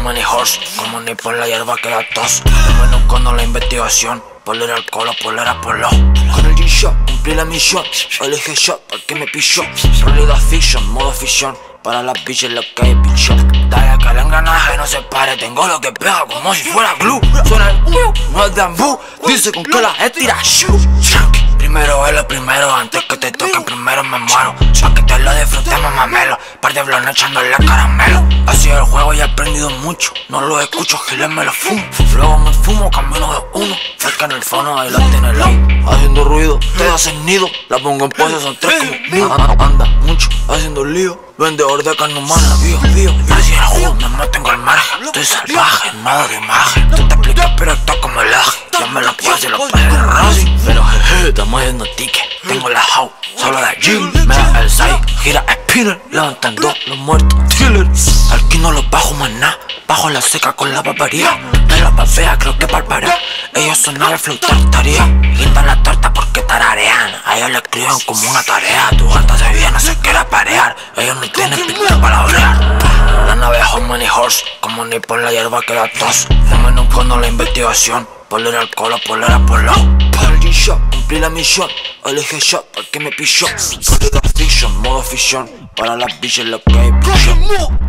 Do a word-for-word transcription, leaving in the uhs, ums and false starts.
money horse, como ni por la hierba que da tos. Menos cuando la investigación, por el alcohol o por el polo. Con el G-Shot, cumplí la misión. Elige shot, porque me pilló. Realidad fiction, modo ficción. Para las bitches lo que hay pichón. Dale que el engranaje no se pare. Tengo lo que pega como si fuera glue. Suena el uh, no es de ambú. Dice con que la estira shoo. Primero es lo primero, antes que te toquen primero me muero. Pa' que te lo disfrutemos mamelo. Par de blones echándole caramelo. Así el juego ya he aprendido mucho. No lo escucho, giles me lo fumo. Luego me fumo, camino de uno. Cerca en el fono, ahí la tiene el lado. Haciendo ruido, te hacen nido. La pongo en pose, son tres como mío. Anda mucho, haciendo lío. Vendedor de carne humana, tío, tío. Así el juego, me mantengo al margen. Estoy salvaje, nada de imagen. Tú te explicas, pero esto como el aje. Ya me lo puse, lo puse de Rosy. Pero jeje, estamos haciendo ticket. Tengo la house, solo la Jim. Me da el side, gira spinner. Levantando los muertos, killer. Aquí no los bajo más nada. Bajo la seca con la barbaría. Me la papea, creo que parparea. Ellos sonan el flow tartaría. Quitan la torta porque tararean. A ellos le escriben como una tarea. Tu gata se viene, se quiere parear. Ellos no tienen pinta para palabrear. La nave es un money horse, como ni por la hierba que da tos. No menos cuando la investigación, por el alcohol o por el polo. Por el G-Shot, cumplí la misión. Elige shot, porque me pilló. Por el fiction, modo ficción. Para las bitches lo que hay pichón.